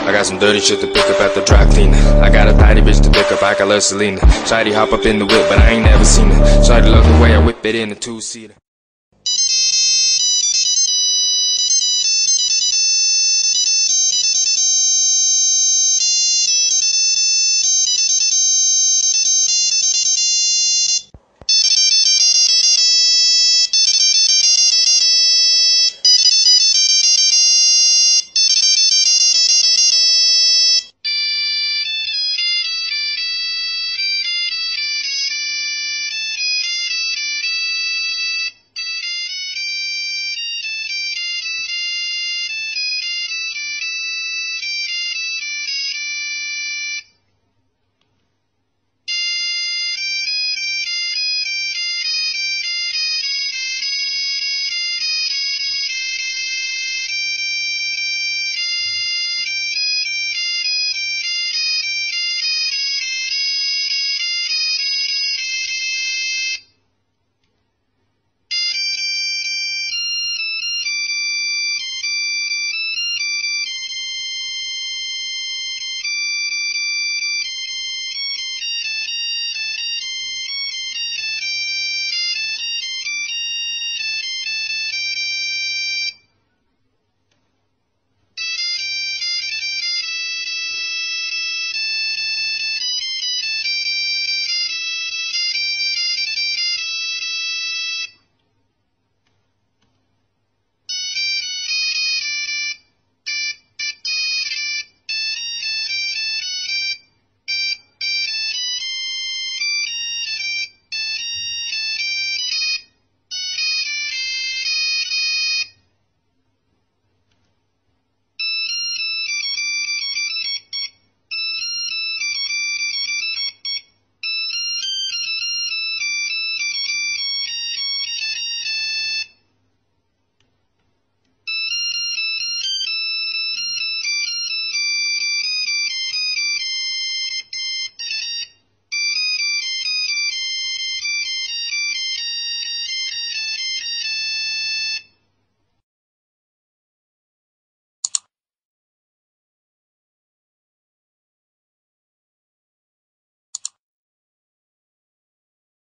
I got some dirty shit to pick up at the dry cleaner. I got a tidy bitch to pick up, I got love Selena. Shawty hop up in the whip, but I ain't never seen her. Shawty love the way I whip it in a two-seater.